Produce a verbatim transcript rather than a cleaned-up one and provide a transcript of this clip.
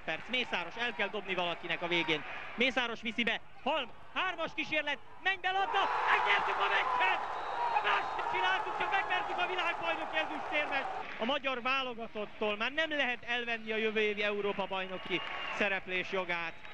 perc. Mészáros, el kell dobni valakinek a végén. Mészáros viszi be. Holm, hármas kísérlet, menj be labda, megnyertük a meccset! Más sem csináltuk, csak megvertük a világbajnoki ezüstérmet. A magyar válogatottól már nem lehet elvenni a jövő évi Európa-bajnoki szereplés jogát.